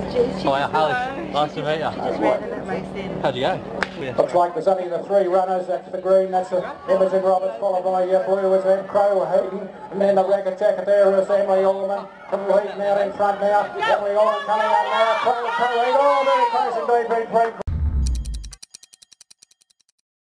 Nice to meet you. Just ran in at racing. How'd you go? Looks like there's only the three runners. That's the green, that's Imogen Roberts, followed by blue is then Crough-Heaton, and then the record jacket there is Alman. Crough-Heaton out in front now. Alman coming out now. Crough-Heaton, oh, very close indeed, been